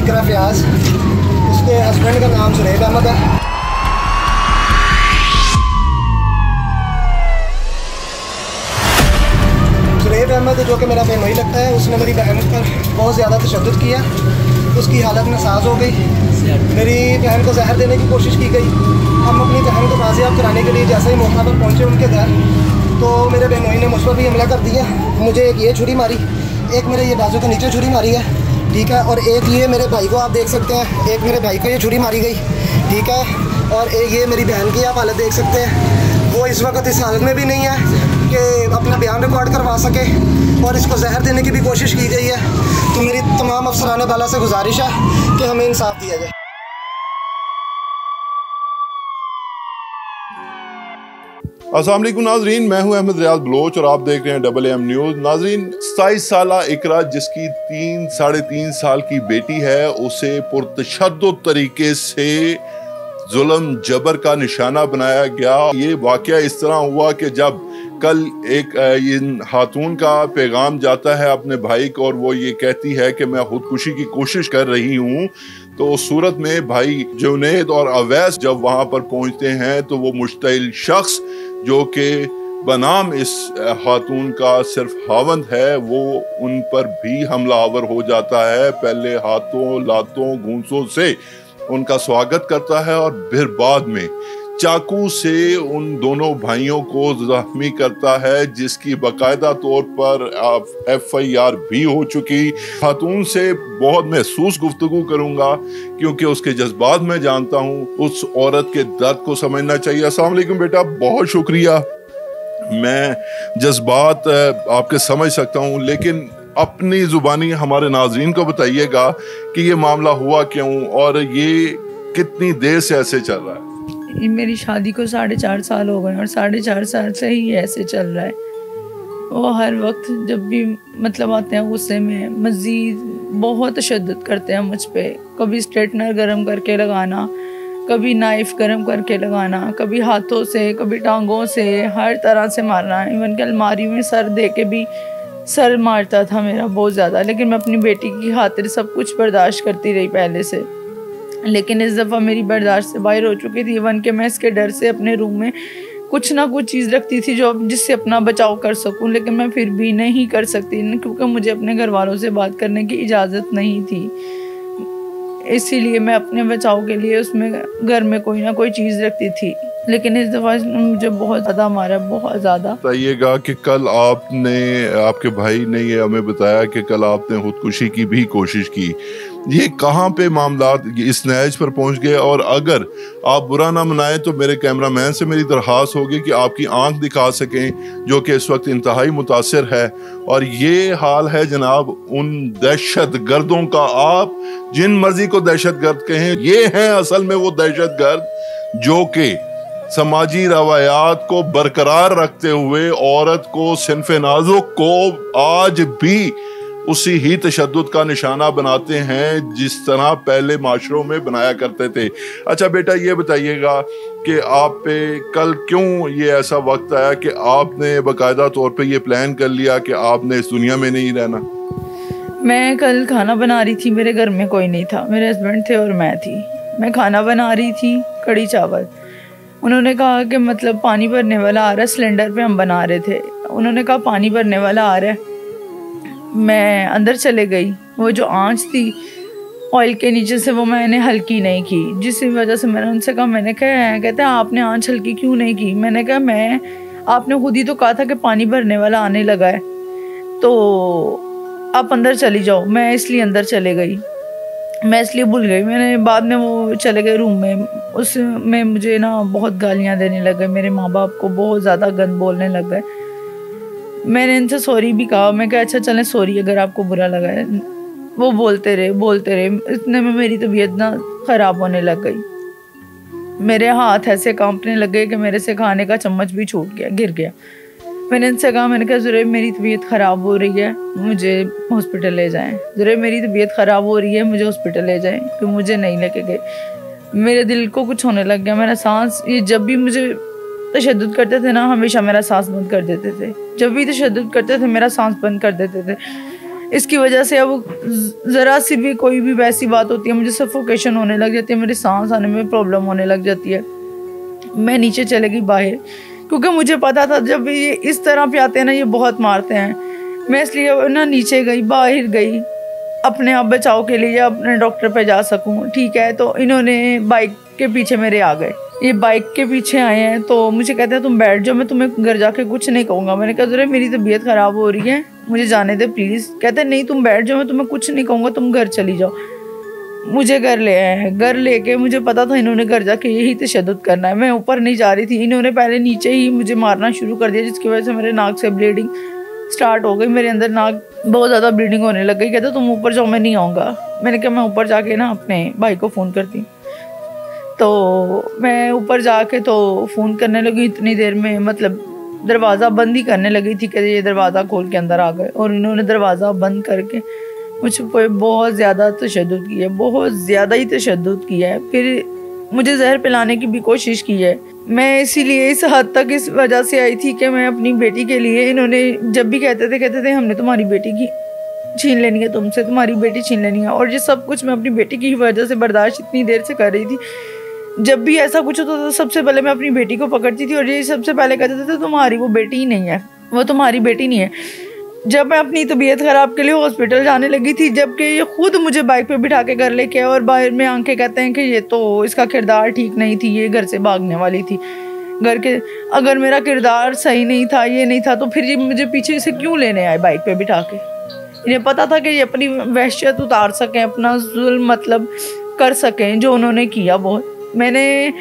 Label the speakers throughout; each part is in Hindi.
Speaker 1: इकरा फयाज, उसके हस्बैंड का नाम सुरेब अहमद है। सुरेब अहमद जो कि मेरा बहनोई लगता है, उसने मेरी बहन पर बहुत ज़्यादा तशद्दुद किया। उसकी हालत नासाज हो गई। मेरी बहन को जहर देने की कोशिश की गई। हम अपनी बहन को बाजियाब कराने के लिए जैसे ही मौका पर पहुँचे उनके घर, तो मेरे बहनोई ने मुझ पर भी हमला कर दिया। मुझे एक ये छुरी मारी, एक मेरे ये बाजू के नीचे छुरी मारी है, ठीक है, और एक ये मेरे भाई को आप देख सकते हैं, एक मेरे भाई को ये छुरी मारी गई, ठीक है, और एक ये मेरी बहन की आप हालत देख सकते हैं। वो इस वक्त इस हालत में भी नहीं है कि अपना बयान रिकॉर्ड करवा सके, और इसको जहर देने की भी कोशिश की गई है। तो मेरी तमाम अफसरान बाला से गुजारिश है कि हमें इंसाफ दिया जाए।
Speaker 2: अस्सलाम वालेकुम नाजरीन, मैं हूं अहमद रियाज बलोच और आप देख रहे हैं AAM न्यूज़। नाजरीन, 27 साला इकरा जिसकी 3-3.5 साल की बेटी है, उसे पुरतशद्दुद तरीके से जुल्म जबर का निशाना बनाया गया। ये वाकया इस तरह हुआ कि जब कल एक इन खातून का पैगाम जाता है अपने भाई को और वो ये कहती है कि मैं खुदकुशी की कोशिश कर रही हूँ, तो उस सूरत में भाई जुनैद और अवैस जब वहाँ पर पहुँचते हैं तो वो मुश्तइल शख्स जो कि बनाम इस खातून का सिर्फ खावंद है, वो उन पर भी हमलावर हो जाता है। पहले हाथों लातों घूंसों से उनका स्वागत करता है और फिर बाद में चाकू से उन दोनों भाइयों को जख्मी करता है, जिसकी बाकायदा तौर पर FIR भी हो चुकी। खातून से बहुत महसूस गुफ्तगू करूंगा क्योंकि उसके जज्बात मैं जानता हूं। उस औरत के दर्द को समझना चाहिए। अस्सलाम वालेकुम बेटा, बहुत शुक्रिया। मैं जज्बात आपके समझ सकता हूं, लेकिन अपनी जुबानी हमारे नाजरीन को बताइएगा कि ये मामला हुआ क्यों और ये कितनी देर से ऐसे चल रहा है।
Speaker 3: मेरी शादी को 4.5 साल हो गए और 4.5 साल से ही ऐसे चल रहा है। वो हर वक्त जब भी मतलब आते हैं गुस्से में मज़ीद बहुत तशद्दुद करते हैं मुझ पे। कभी स्ट्रेटनर गर्म करके लगाना, कभी नाइफ़ गर्म करके लगाना, कभी हाथों से, कभी टांगों से, हर तरह से मारना। इवन कि अलमारी में सर दे के भी सर मारता था मेरा बहुत ज़्यादा। लेकिन मैं अपनी बेटी की खातिर सब कुछ बर्दाश्त करती रही पहले से, लेकिन इस दफ़ा मेरी बर्दाश्त से बाहर हो चुकी थी। इवन कि मैं इसके डर से अपने रूम में कुछ ना कुछ चीज़ रखती थी जो जिससे अपना बचाव कर सकूं, लेकिन मैं फिर भी नहीं कर सकती क्योंकि मुझे अपने घर वालों से बात करने की इजाज़त नहीं थी। इसीलिए मैं अपने बचाव के लिए उसमें घर में कोई ना कोई चीज़ रखती थी, लेकिन इस दफ़ा मुझे बहुत ज़्यादा मारा, बहुत ज़्यादा।
Speaker 2: बताइएगा कि कल आपके भाई ने ये हमें बताया कि कल आपने खुदकुशी की भी कोशिश की। ये कहाँ पे मामला इस नहज पर पहुँच गए? और अगर आप बुरा ना मनाएं तो मेरे कैमरामैन से मेरी दरख्वास्त होगी कि आपकी आंख दिखा सकें, जो कि इस वक्त इंतहाई मुतासिर है। और ये हाल है जनाब उन दहशत गर्दों का, आप जिन मर्जी को दहशत गर्द कहें, ये हैं असल में वो दहशत गर्द जो कि समाजी रवायात को बरकरार रखते हुए औरत को, सिन्फ़े नाज़ुक को आज भी उसी ही तशद्दुद का निशाना बनाते हैं जिस तरह पहले माशरों में बनाया करते थे। अच्छा बेटा, ये बताइएगा कि आप पे कल क्यों ये ऐसा वक्त आया कि आपने बाकायदा तौर पे ये प्लान कर लिया कि आपने इस दुनिया में नहीं रहना?
Speaker 3: मैं कल खाना बना रही थी, मेरे घर में कोई नहीं था, मेरे हस्बैंड थे और मैं थी। मैं खाना बना रही थी, कड़ी चावल। उन्होंने कहा कि मतलब पानी भरने वाला आ रहा है, सिलेंडर पे हम बना रहे थे। उन्होंने कहा पानी भरने वाला आ रहा है। मैं अंदर चले गई। वो जो आंच थी ऑयल के नीचे से, वो मैंने हल्की नहीं की, जिस वजह से मैंने उनसे कहा, मैंने कहा, कहते हैं आपने आंच हल्की क्यों नहीं की? मैंने कहा आपने खुद ही तो कहा था कि पानी भरने वाला आने लगा है, तो आप अंदर चली जाओ। मैं इसलिए अंदर चले गई, मैं इसलिए भूल गई। मैंने बाद में वो चले गए रूम में, उसमें मुझे ना बहुत गालियाँ देने लग गए, मेरे माँ बाप को बहुत ज़्यादा गंद बोलने लग गए। मैंने इनसे सॉरी भी कहा, मैं कहा अच्छा चलें सॉरी अगर आपको बुरा लगा है। वो बोलते रहे। इतने में मेरी तबीयत ना ख़राब होने लग गई। मेरे हाथ ऐसे कांपने लग गए कि मेरे से खाने का चम्मच भी छूट गया, गिर गया। मैंने इनसे कहा, मैंने कहा ज़ुरैब मेरी तबीयत ख़राब हो रही है, मुझे हॉस्पिटल ले जाएं। ज़ुरैब मेरी तबीयत ख़राब हो रही है, मुझे हॉस्पिटल ले जाएं। कि मुझे नहीं लेके गए। मेरे दिल को कुछ होने लग गया। मेरा सांस, ये जब भी मुझे तशद्दुद करते थे ना, हमेशा मेरा सांस बंद कर देते थे। जब भी तशद्दुद करते थे मेरा सांस बंद कर देते थे। इसकी वजह से अब ज़रा सी भी कोई भी वैसी बात होती है मुझे सफोकेशन होने लग जाती है, मेरी सांस आने में प्रॉब्लम होने लग जाती है। मैं नीचे चले गई बाहर, क्योंकि मुझे पता था जब ये इस तरह पे आते हैं ना ये बहुत मारते हैं। मैं इसलिए ना नीचे गई, बाहर गई अपने आप बचाव के लिए, अपने डॉक्टर पे जा सकूं। ठीक है, तो इन्होंने बाइक के पीछे मेरे आ गए, ये बाइक के पीछे आए हैं तो मुझे कहते हैं तुम बैठ जाओ, मैं तुम्हें घर जाके कुछ नहीं कहूँगा। मैंने कहा जरा मेरी तबीयत ख़राब हो रही है, मुझे जाने दे प्लीज़। कहते नहीं तुम बैठ जाओ, मैं तुम्हें कुछ नहीं कहूँगा, तुम घर चली जाओ। मुझे घर ले आए हैं, घर लेके मुझे पता था इन्होंने घर जाके यही तशद्दुद करना है। मैं ऊपर नहीं जा रही थी, इन्होंने पहले नीचे ही मुझे मारना शुरू कर दिया, जिसकी वजह से मेरे नाक से ब्लीडिंग स्टार्ट हो गई, मेरे अंदर नाक बहुत ज़्यादा ब्लीडिंग होने लग गई। कहते तुम ऊपर जाओ, मैं नहीं आऊँगा। मैंने कहा मैं ऊपर जाके ना अपने भाई को फ़ोन करती हूँ। तो मैं ऊपर जाके तो फ़ोन करने लगी, इतनी देर में मतलब दरवाज़ा बंद ही करने लगी थी कि ये दरवाज़ा खोल के अंदर आ गए, और इन्होंने दरवाज़ा बंद करके मुझ पर बहुत ज़्यादा तशद्दुद किया है, बहुत ज़्यादा ही तशद्दुद किया है। फिर मुझे जहर पिलाने की भी कोशिश की है। मैं इसीलिए इस हद तक इस वजह से आई थी कि मैं अपनी बेटी के लिए, इन्होंने जब भी कहते थे हमने तुम्हारी बेटी की छीन लेनी है तुमसे, तुम्हारी बेटी छीन लेनी है। और ये सब कुछ मैं अपनी बेटी की वजह से बर्दाश्त इतनी देर से कर रही थी। जब भी ऐसा कुछ होता था सबसे पहले मैं अपनी बेटी को पकड़ती थी और ये सबसे पहले कहते थे तुम्हारी वो बेटी ही नहीं है, वो तुम्हारी बेटी नहीं है। जब मैं अपनी तबीयत ख़राब के लिए हॉस्पिटल जाने लगी थी, जबकि ये खुद मुझे बाइक पे बिठा के घर लेके आए और बाहर में आंखें कहते हैं कि ये तो इसका किरदार ठीक नहीं थी, ये घर से भागने वाली थी। घर के अगर मेरा किरदार सही नहीं था, ये नहीं था, तो फिर ये मुझे पीछे से क्यों लेने आए बाइक पे बिठा के। इन्हें पता था कि ये अपनी वहशत उतार सकें, अपना जुल्म मतलब कर सकें, जो उन्होंने किया बहुत। मैंने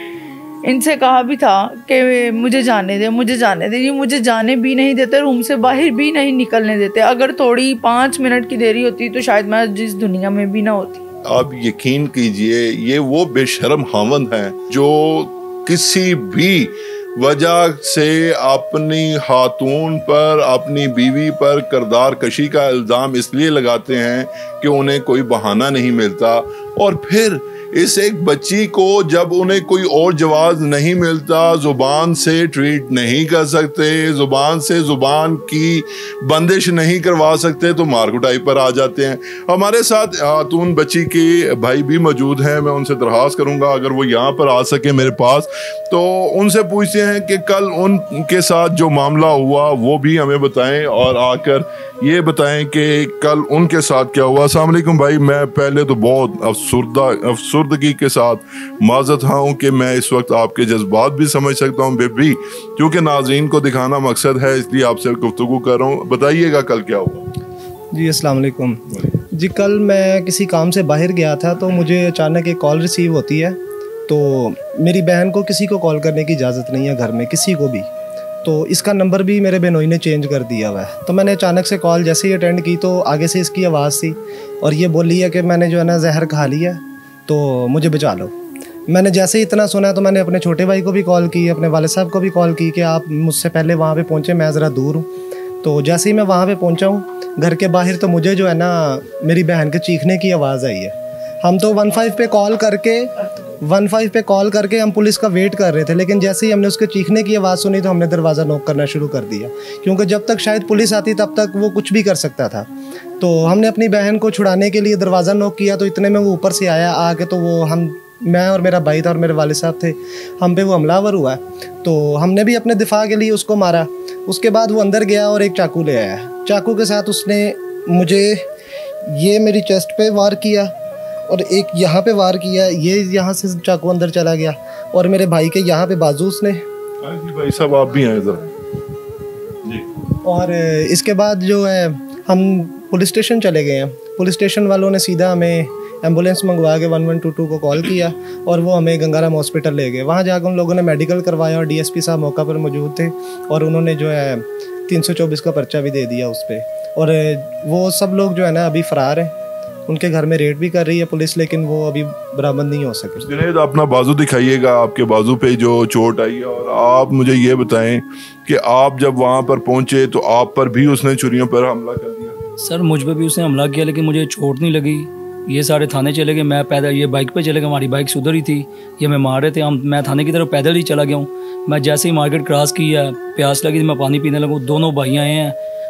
Speaker 3: इनसे कहा भी था कि मुझे जाने दे, मुझे जाने दे। ये मुझे जाने भी नहीं देते, रूम से बाहर भी नहीं निकलने देते। अगर थोड़ी 5 मिनट की देरी होती तो शायद मैं जिस दुनिया में भी ना होती।
Speaker 2: आप यकीन कीजिए ये वो बेशर्म हावंद हैं जो किसी भी वजह से अपनी खातून पर, अपनी बीवी पर किरदार कशी का इल्ज़ाम इसलिए लगाते हैं कि उन्हें कोई बहाना नहीं मिलता, और फिर इस एक बच्ची को जब उन्हें कोई और जवाब नहीं मिलता, जुबान से ट्रीट नहीं कर सकते, जुबान से जुबान की बंदिश नहीं करवा सकते, तो मार कुटाई पर आ जाते हैं। हमारे साथ खातून बच्ची के भाई भी मौजूद हैं, मैं उनसे दरख्वास्त करूंगा अगर वो यहाँ पर आ सके मेरे पास, तो उनसे पूछते हैं कि कल उनके साथ जो मामला हुआ वो भी हमें बताएं, और आकर ये बताएं कि कल उनके साथ क्या हुआ। अस्सलाम वालेकुम भाई, मैं पहले तो बहुत अफसुर्दगी के साथ माज़रत हूँ कि मैं इस वक्त आपके जज्बात भी समझ सकता हूँ बेबी, क्योंकि नाज़रीन को दिखाना मकसद है, इसलिए आपसे गुफ्तगू कर रहा हूँ। बताइएगा कल क्या हुआ।
Speaker 1: जी अस्सलाम वालेकुम जी, कल मैं किसी काम से बाहर गया था तो मुझे अचानक एक कॉल रिसीव होती है। तो मेरी बहन को किसी को कॉल करने की इजाज़त नहीं है घर में, किसी को भी। तो इसका नंबर भी मेरे बहनोई ने चेंज कर दिया हुआ है। तो मैंने अचानक से कॉल जैसे ही अटेंड की तो आगे से इसकी आवाज़ थी और ये बोली है कि मैंने जो है ना जहर खा लिया, तो मुझे बचा लो। मैंने जैसे ही इतना सुना तो मैंने अपने छोटे भाई को भी कॉल की, अपने वाले साहब को भी कॉल की कि आप मुझसे पहले वहाँ पे पहुँचे, मैं ज़रा दूर हूँ। तो जैसे ही मैं वहाँ पे पहुँचा हूँ घर के बाहर, तो मुझे जो है ना मेरी बहन के चीखने की आवाज़ आई है। हम तो 15 पे कॉल करके हम पुलिस का वेट कर रहे थे, लेकिन जैसे ही हमने उसके चीखने की आवाज़ सुनी तो हमने दरवाज़ा नॉक करना शुरू कर दिया, क्योंकि जब तक शायद पुलिस आती तब तक वो कुछ भी कर सकता था। तो हमने अपनी बहन को छुड़ाने के लिए दरवाज़ा नॉक किया, तो इतने में वो ऊपर से आया, आके तो वो मैं और मेरा भाई था और मेरे वाले साहब थे, हम पे वो हमलावर हुआ। तो हमने भी अपने दिफा के लिए उसको मारा। उसके बाद वो अंदर गया और एक चाकू ले आया। चाकू के साथ उसने मुझे ये मेरी चेस्ट पे वार किया और एक यहाँ पे वार किया, ये यहाँ से चाकू अंदर चला गया, और मेरे भाई के यहाँ पे बाजू उसने।
Speaker 2: भाई साहब आप भी आए जरा।
Speaker 1: और इसके बाद जो है हम पुलिस स्टेशन चले गए हैं। पुलिस स्टेशन वालों ने सीधा हमें एम्बुलेंस मंगवा के 1122 को कॉल किया और वो हमें गंगाराम हॉस्पिटल ले गए। वहाँ जाकर उन लोगों ने मेडिकल करवाया और डीएसपी साहब मौका पर मौजूद थे और उन्होंने जो है 324 का पर्चा भी दे दिया उस पर। और वो सब लोग जो है ना अभी फ़रार हैं, उनके घर में रेड भी कर रही है पुलिस, लेकिन वो अभी बरामद नहीं हो सके।
Speaker 2: जुनैद अपना बाजू दिखाइएगा, आपके बाजू पे जो चोट आई है, और आप मुझे ये बताएं कि आप जब वहाँ पर पहुँचे तो आप पर भी उसने छुरियों पर हमला कर दिया?
Speaker 4: सर मुझ पर भी उसने हमला किया, लेकिन मुझे चोट नहीं लगी। ये सारे थाने चले गए, मैं पैदल, ये बाइक पे चले गए, हमारी बाइक सुधर ही थी, ये मैं मार रहे थे हम। मैं थाने की तरफ पैदल ही चला गया हूँ। मैं जैसे ही मार्केट क्रॉस किया, प्यास लगी, मैं पानी पीने लगा, दोनों भाई आए हैं,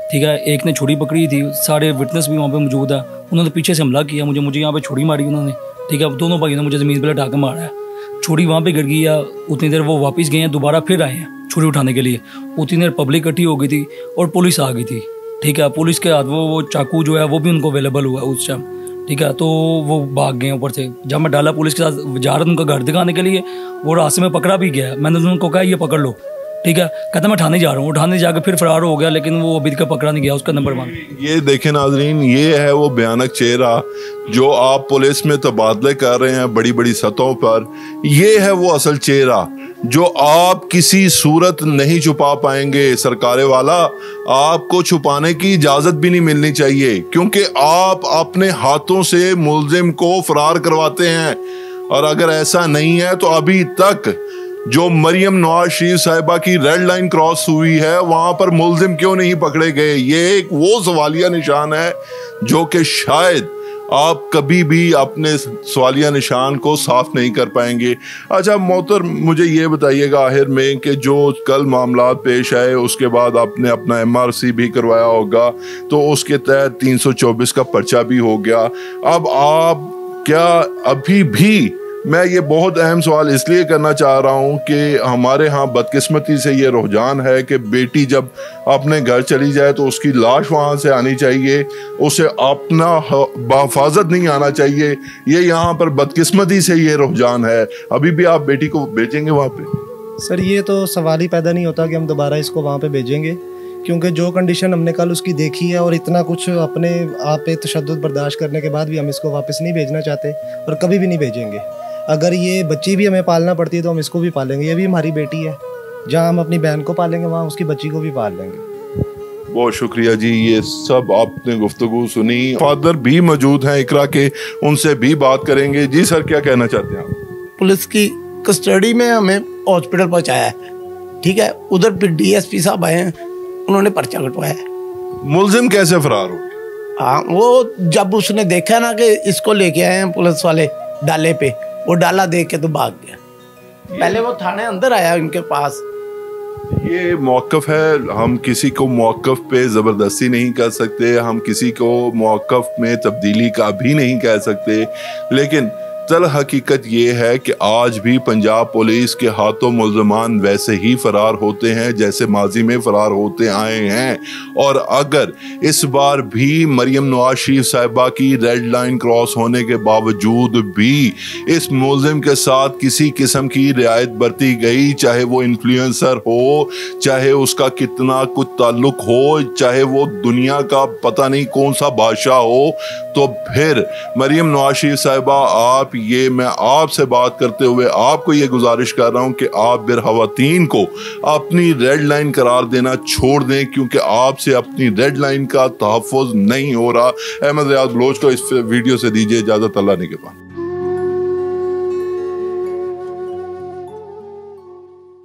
Speaker 4: ठीक है। एक ने छुरी पकड़ी थी, सारे विटनेस भी वहाँ पे मौजूद है। उन्होंने पीछे से हमला किया, मुझे यहाँ पे छुरी मारी उन्होंने, ठीक है। दोनों भाइयों ने मुझे ज़मीन पर लटा के मारा है। छुरी वहाँ पे गिर गई है। उतनी देर वो वापस गए हैं, दोबारा फिर आए हैं छुरी उठाने के लिए। उतनी देर पब्लिक इकट्ठी हो गई थी और पुलिस आ गई थी, ठीक है। पुलिस के हाथ वो चाकू जो है वो भी उनको अवेलेबल हुआ उस टाइम, ठीक है। तो वो भाग गए ऊपर से। जब मैं डाला पुलिस के साथ जा रहा था उनका घर दिखाने के लिए, वो रास्ते में पकड़ा भी गया। मैंने उनको कहा ये पकड़ लो, ठीक है। कहता मैं ठाणे जा रहा हूँ। ठाणे जाकर फिर फरार हो गया, लेकिन वो अभी तक पकड़ा नहीं गया, उसका नंबर 1।
Speaker 2: ये देखें नाजरीन, ये है वो भयानक चेहरा जो आप पुलिस में तबादले कर रहे हैं बड़ी बड़ी सतहों पर। ये है वो असल चेहरा जो आप किसी सूरत नहीं छुपा पाएंगे। सरकारे वाला, आपको छुपाने की इजाजत भी नहीं मिलनी चाहिए, क्योंकि आप अपने हाथों से मुल्जिम को फरार करवाते हैं। और अगर ऐसा नहीं है तो अभी तक जो मरियम नवाज शरीफ साहिबा की रेड लाइन क्रॉस हुई है, वहां पर मुल्जिम क्यों नहीं पकड़े गए? ये एक वो सवालिया निशान है जो कि शायद आप कभी भी अपने सवालिया निशान को साफ नहीं कर पाएंगे। अच्छा मोहतरम, मुझे ये बताइएगा आखिर में कि जो कल मामला पेश आए उसके बाद आपने अपना MRC भी करवाया होगा, तो उसके तहत 324 का पर्चा भी हो गया। अब आप क्या अभी भी, मैं ये बहुत अहम सवाल इसलिए करना चाह रहा हूँ कि हमारे यहाँ बदकिस्मती से ये रुझान है कि बेटी जब अपने घर चली जाए तो उसकी लाश वहाँ से आनी चाहिए, उसे अपना बहिफाजत नहीं आना चाहिए। ये यहाँ पर बदकिस्मती से ये रुझान है। अभी भी आप बेटी को भेजेंगे वहाँ पे?
Speaker 1: सर ये तो सवाल ही पैदा नहीं होता कि हम दोबारा इसको वहाँ पे भेजेंगे, क्योंकि जो कंडीशन हमने कल उसकी देखी है और इतना कुछ अपने आप पे तशद्दुद बर्दाश्त करने के बाद भी हम इसको वापस नहीं भेजना चाहते और कभी भी नहीं भेजेंगे। अगर ये बच्ची भी हमें पालना पड़ती है तो हम इसको भी पालेंगे। ये भी हमारी बेटी है, जहाँ हम अपनी बहन को पालेंगे वहाँ उसकी बच्ची को भी पाल लेंगे।
Speaker 2: बहुत शुक्रिया जी, ये सब आपने गुफ्तगू सुनी। फादर भी मौजूद हैं इकरा के, उनसे भी बात करेंगे। जी सर, क्या कहना चाहते हैं आप?
Speaker 5: पुलिस की कस्टडी में हमें हॉस्पिटल पहुंचाया है, ठीक है। उधर फिर DSP साहब आए हैं, उन्होंने पर्चा कटवाया।
Speaker 2: मुल्जिम कैसे फरार हो?
Speaker 5: हाँ, वो जब उसने देखा ना कि इसको लेके आए हैं पुलिस वाले डाले पे, वो डाला देख के तो भाग गया। पहले वो थाने अंदर आया इनके पास।
Speaker 2: ये मौक़िफ़ है, हम किसी को मौक़िफ़ पे ज़बरदस्ती नहीं कर सकते, हम किसी को मौक़िफ़ में तब्दीली का भी नहीं कह सकते, लेकिन दर हकीकत ये है कि आज भी पंजाब पुलिस के हाथों मुल्ज़मान वैसे ही फरार होते हैं जैसे माजी में फरार होते आए हैं। और अगर इस बार भी मरियम नवाज शरीफ साहिबा की रेड लाइन क्रॉस होने के बावजूद भी इस मुल्ज़िम के साथ किसी किस्म की रियायत बरती गई, चाहे वो इन्फ्लुएंसर हो, चाहे उसका कितना कुछ ताल्लुक हो, चाहे वो दुनिया का पता नहीं कौन सा बादशाह हो, तो फिर मरियम नवाज शरीफ साहिबा, आप ये मैं आपसे बात करते हुए आपको ये गुजारिश कर रहा हूं कि आप बिरहवतीन को अपनी रेड लाइन करार देना छोड़ दें, क्योंकि आपसे अपनी रेड लाइन का तहफ़्फ़ुज़ नहीं हो रहा। अहमद रियाज बलोच को इस वीडियो से दीजिए इजाज़त। अल्लाह निगहबान।